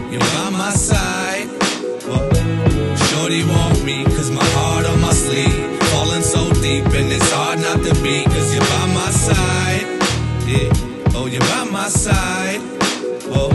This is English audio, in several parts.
you're by my side. Whoa. Shorty want me, cause my heart on my sleeve. Falling so deep and it's hard not to be, cause you're by my side. Yeah, oh, you're by my side. Whoa.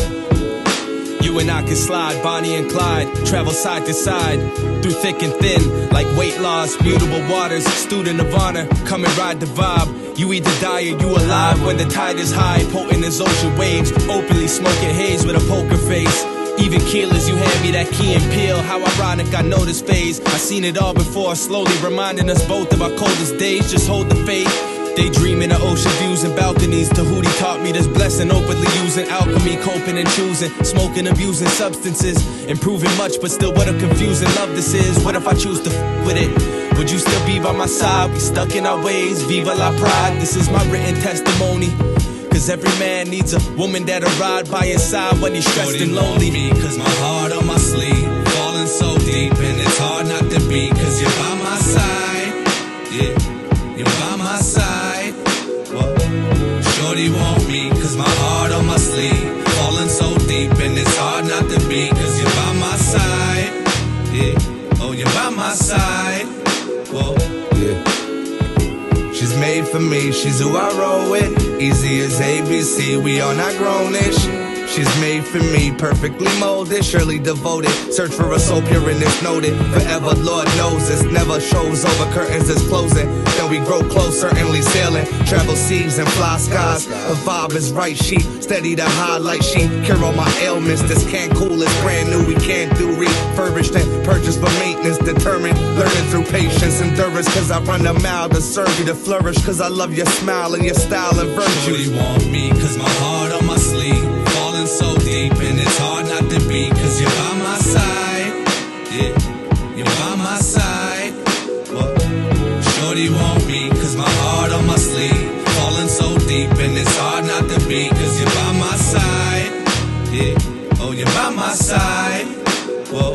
You and I can slide, Bonnie and Clyde, travel side to side, through thick and thin, like weight loss, mutable waters, student of honor, come and ride the vibe. You either die or you alive when the tide is high, potent as ocean waves, openly smoking haze with a poker face. Even keelers, you hand me that key and peel. How ironic, I know this phase. I seen it all before, slowly reminding us both of our coldest days. Just hold the faith. Daydreaming of ocean views and balconies. Tahuti taught me this blessing, openly using alchemy, coping and choosing, smoking, abusing substances, improving much, but still what a confusing love this is. What if I choose to with it? Would you still be by my side? We stuck in our ways, viva la pride. This is my written testimony. Cause every man needs a woman that'll ride by his side when he's stressed and lonely. Me, cause my heart on my sleeve, falling so deep and it's hard not to be, cause you're by my side. Yeah, you're by my side. Whoa. Shorty want me, cause my heart on my sleeve, falling so deep and it's hard not to be, cause you're by my side. Yeah, oh, you're by my side. Whoa. Yeah. She's made for me, she's who I roll with. Easy as ABC, we are not grown-ish. She's made for me, perfectly molded, surely devoted. Search for a soul pure and it's noted. Forever, Lord knows this never shows over curtains that's closing. Then we grow close, certainly sailing. Travel seas and fly skies. The vibe is right, she steady to highlight. She cure all my ailments. This can't cool, it's brand new. We can't do refurbished and purchased for maintenance. Determined, learning through patience, endurance. Cause I run a mile to serve you to flourish. Cause I love your smile and your style and virtue. You want me, cause my heart on my sleeve, falling so deep and it's hard not to be, cause you're by my side. Yeah, you're by my side. Whoa. Shorty want me, cause my heart on my sleeve, falling so deep and it's hard not to be, cause you're by my side. Yeah, oh, you're by my side. Whoa.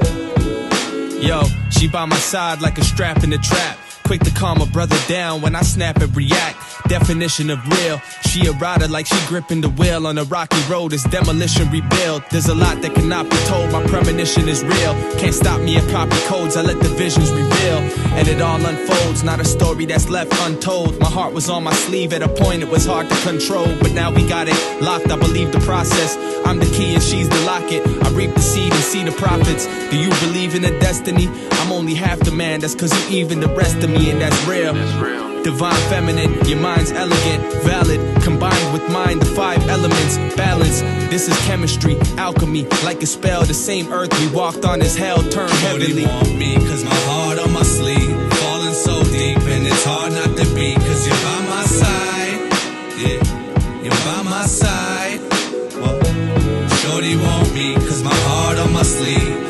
Yo, she by my side like a strap in a trap. Quick to calm a brother down when I snap and react. Definition of real. She a rider like she gripping the wheel on a rocky road. It's demolition rebuild. There's a lot that cannot be told. My premonition is real. Can't stop me or copy codes. I let the visions reveal, and it all unfolds. Not a story that's left untold. My heart was on my sleeve at a point it was hard to control, but now we got it locked. I believe the process. I'm the key and she's the locket. I reap the seed and see the profits. Do you believe in a destiny? I'm only half the man. That's cause you even the rest of me, and that's real. Divine feminine, your mind's elegant, valid, combined with mine, the 5 elements, balance. This is chemistry, alchemy, like a spell. The same earth we walked on is hell, turned heavenly. You want me, cause my heart on my sleeve, falling so deep and it's hard not to be, cause you're by my side. Yeah, you're by my side. Whoa. Shorty want me, cause my heart on my sleeve,